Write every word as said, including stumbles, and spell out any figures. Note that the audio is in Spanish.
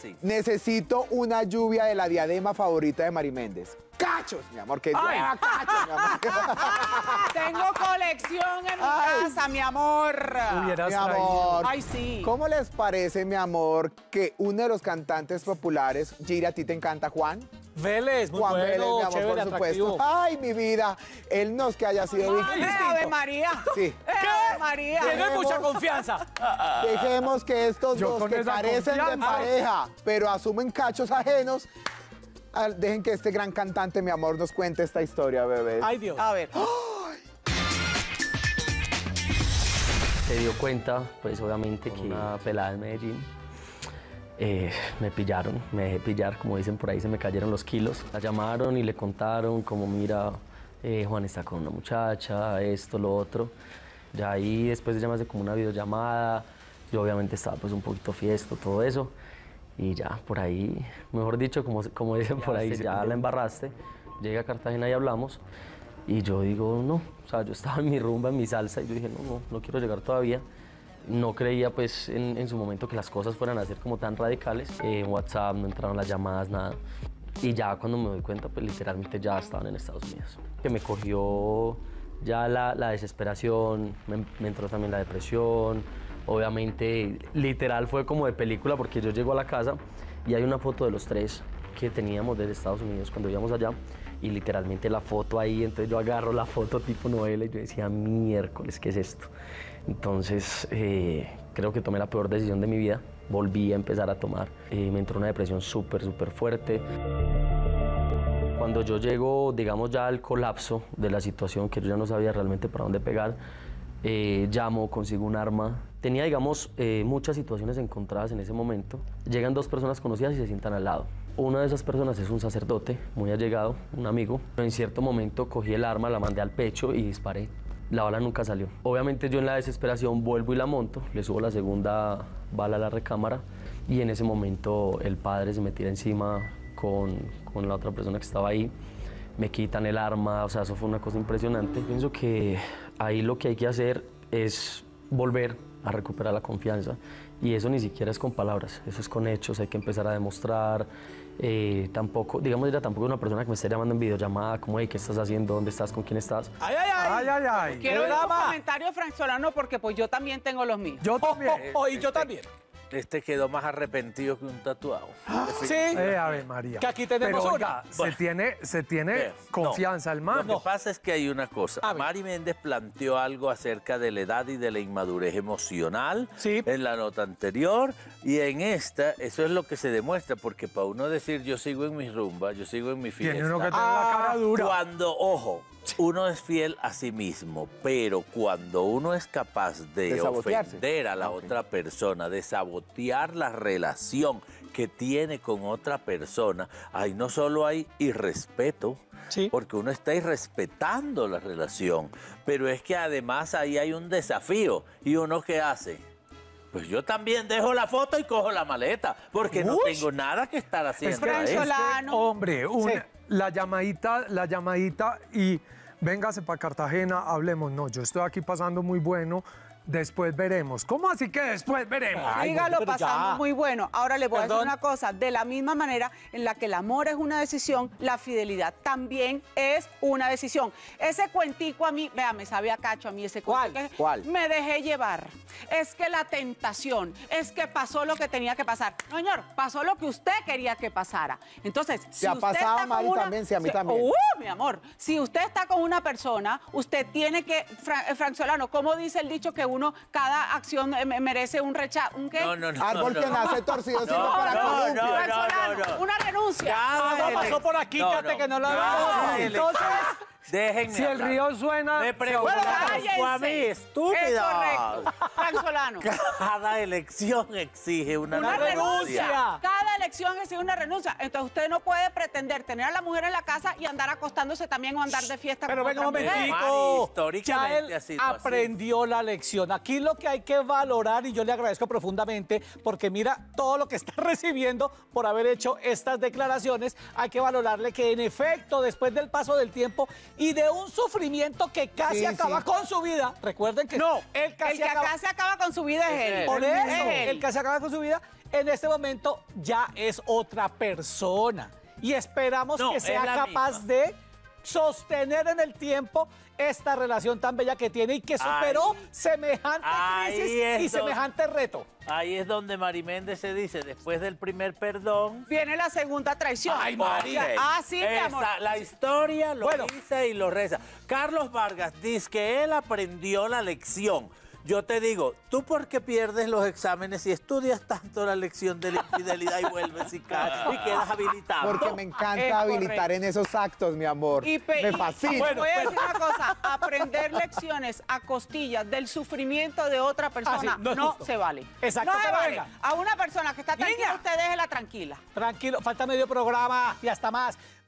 Sí. Necesito una lluvia de la diadema favorita de Mari Méndez. ¡Cachos, mi amor! ¡Que llueva cachos, mi amor! Tengo colección en mi Ay. casa, mi amor. Hubieras Mi traído. amor, Ay, sí. ¿cómo les parece, mi amor, que uno de los cantantes populares, Giri, a ti te encanta, Juan? Vélez, muy Juan bueno, Vélez, mi amor, chévere, por supuesto. atractivo. Ay, mi vida, él no es que haya sido Ay, víctima. Eh, Ave María. Sí. Eh, Ave María. Tienes mucha confianza. Dejemos que estos Yo dos con que esa carecen de confianza. pareja, pero asumen cachos ajenos, al- dejen que este gran cantante, mi amor, nos cuente esta historia, bebé. Ay, Dios. A ver. Se dio cuenta, pues obviamente, que una pelada en Medellín. Eh, me pillaron, me dejé pillar, como dicen por ahí, se me cayeron los kilos. La llamaron y le contaron como, mira, eh, Juan está con una muchacha, esto, lo otro. Ya ahí después de llamarse como una videollamada, yo obviamente estaba pues un poquito fiesto, todo eso. Y ya, por ahí, mejor dicho, como, como dicen por ahí, ya la embarraste. Llegué a Cartagena y hablamos. Y yo digo, no, o sea, yo estaba en mi rumba, en mi salsa, y yo dije, no, no, no quiero llegar todavía. No creía pues en, en su momento que las cosas fueran a ser como tan radicales. Eh, en WhatsApp no entraron las llamadas, nada. Y ya cuando me doy cuenta, pues literalmente ya estaban en Estados Unidos. Que me cogió ya la, la desesperación, me, me entró también la depresión. Obviamente, literal fue como de película porque yo llego a la casa y hay una foto de los tres que teníamos desde Estados Unidos cuando íbamos allá. Y literalmente la foto ahí, entonces yo agarro la foto tipo novela y yo decía, miércoles, ¿qué es esto? Entonces, eh, creo que tomé la peor decisión de mi vida. Volví a empezar a tomar. Eh, me entró una depresión súper, súper fuerte. Cuando yo llego, digamos, ya al colapso de la situación, que yo ya no sabía realmente para dónde pegar, eh, llamo, consigo un arma. Tenía, digamos, eh, muchas situaciones encontradas en ese momento. Llegan dos personas conocidas y se sientan al lado. Una de esas personas es un sacerdote muy allegado, un amigo. En cierto momento cogí el arma, la mandé al pecho y disparé. La bala nunca salió. Obviamente yo en la desesperación vuelvo y la monto, le subo la segunda bala a la recámara y en ese momento el padre se me tira encima con, con la otra persona que estaba ahí. Me quitan el arma, o sea, eso fue una cosa impresionante. Pienso que ahí lo que hay que hacer es volver a recuperar la confianza y eso ni siquiera es con palabras, eso es con hechos, hay que empezar a demostrar. Eh, tampoco, digamos, ella tampoco es una persona que me esté llamando en videollamada, como, hey, ¿qué estás haciendo? ¿Dónde estás? ¿Con quién estás? Ay, ay, ay. Ay, ay, ay. Quiero ver drama. un comentario, Frank Solano, porque pues yo también tengo los míos. Yo también. Oh, y yo también. Este quedó más arrepentido que un tatuado. Sí. Eh, Ave María. Que aquí tenemos Pero, una. oiga, Bueno. se tiene, se tiene Vea, confianza el man. Lo que pasa es que hay una cosa. A ver. Mari Méndez planteó algo acerca de la edad y de la inmadurez emocional Sí. en la nota anterior y en esta, eso es lo que se demuestra, porque para uno decir yo sigo en mi rumba, yo sigo en mi fiesta. Tiene uno que tener Ah, la cara dura. Cuando, ojo, uno es fiel a sí mismo, pero cuando uno es capaz de, De sabotearse. ofender a la Ok. otra persona, de sabotear la relación que tiene con otra persona, ahí no solo hay irrespeto, Sí. porque uno está irrespetando la relación, pero es que además ahí hay un desafío. ¿Y uno qué hace? Pues yo también dejo la foto y cojo la maleta, porque no Uy. tengo nada que estar haciendo. Frank ahí. Solano. Hombre, un- Sí. la llamadita, la llamadita y véngase para Cartagena, hablemos. No, yo estoy aquí pasando muy bueno, después veremos. ¿Cómo así que después veremos? Ay, Dígalo, pero ya. pasamos muy bueno. Ahora le voy a Perdón. decir una cosa. De la misma manera en la que el amor es una decisión, la fidelidad también es una decisión. Ese cuentico a mí, vea, me sabe a cacho a mí ese cuento. ¿Cuál? que ¿Cuál? Me dejé llevar. Es que la tentación, es que pasó lo que tenía que pasar. No, señor, pasó lo que usted quería que pasara. Entonces, si ha usted pasado, está con Mari, una- también, sí, a mí si- también. ¡Uh, mi amor! Si usted está con una persona, usted tiene que, Fra- eh, Frank Solano, ¿cómo dice el dicho que uno, cada acción eh, merece un rechazo? ¿Un qué? No, no, no. Árbol no, que no. nace torcido sirve No, para no, columpio. no, Frank no, Solano, no, no. una renuncia. Cada Algo ele- pasó por aquí, No, Cate, no. que no lo Cada había. ele- Entonces, Déjenme Si el hablar. río suena, Me se preguntan Cállense. a mí, Es estúpida. correcto. Frank Solano. Cada elección exige una, Una renuncia. renuncia. Cada elección es una renuncia. Entonces usted no puede pretender tener a la mujer en la casa y andar acostándose también o andar de fiesta pero con venga un otra mujer. Mari, momentico. históricamente Ya él ha sido así. aprendió la lección. Aquí lo que hay que valorar, y yo le agradezco profundamente, porque mira todo lo que está recibiendo por haber hecho estas declaraciones, hay que valorarle que en efecto, después del paso del tiempo y de un sufrimiento que casi Sí, acaba sí. con su vida, recuerden que No, él casi el que acaba... acá se acaba con su vida es él. Por Es eso, él. el que se acaba con su vida, en este momento ya es otra persona. Y esperamos No, que es sea la capaz misma. de sostener en el tiempo esta relación tan bella que tiene y que superó Ahí- semejante ahí crisis es y donde- semejante reto. Ahí es donde Mari Méndez se dice, después del primer perdón... Viene la segunda traición. Ay, María. Ok. Ah, sí, mi Esa, amor. La historia lo Bueno. dice y lo reza. Carlos Vargas dice que él aprendió la lección. Yo te digo, ¿tú por qué pierdes los exámenes si estudias tanto la lección de la infidelidad y vuelves y caes y quedas habilitado? Porque me encanta Es habilitar correcto. en esos actos, mi amor. Y pe- me y- fascina. Bueno, voy a decir una cosa, aprender lecciones a costillas del sufrimiento de otra persona Ah, sí, no no, es justo. se vale. Exacto, no se pero vale. venga. A una persona que está tranquila, Niña. usted déjela tranquila. Tranquilo, falta medio programa y hasta más.